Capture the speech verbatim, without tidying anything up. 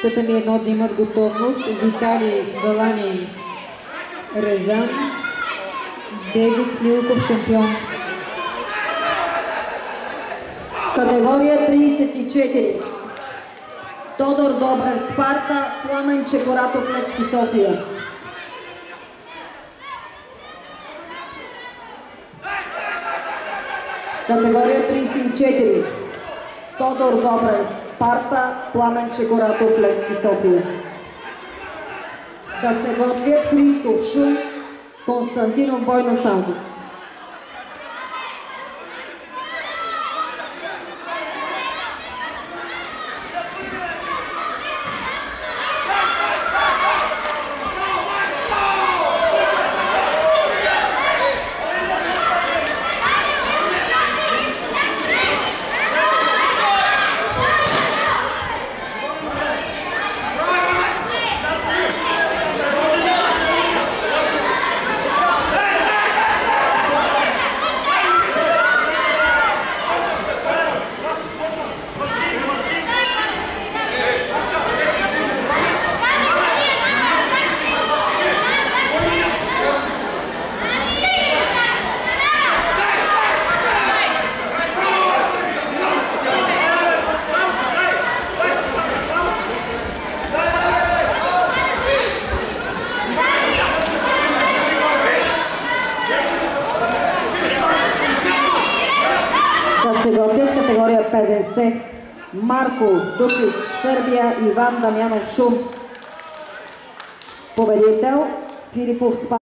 Пътя ми едно да имат готовност. Виталий Галанин Резан, Девид Смилков шампион. Категория тридесет и четири. Тодор Добрев Спарта, Пламен Чекоратов Левски София. Категория тридесет и четири. Тодор Добрев Спарта, Пламен Чекоратов Левски София. Да се готвят Христов Шум, Константинов Бойно Сандов. Да се готвят категория петдесет. Марко Дукич, Сърбия, Иван Дамянов Шум. Победител Филипов Спарта.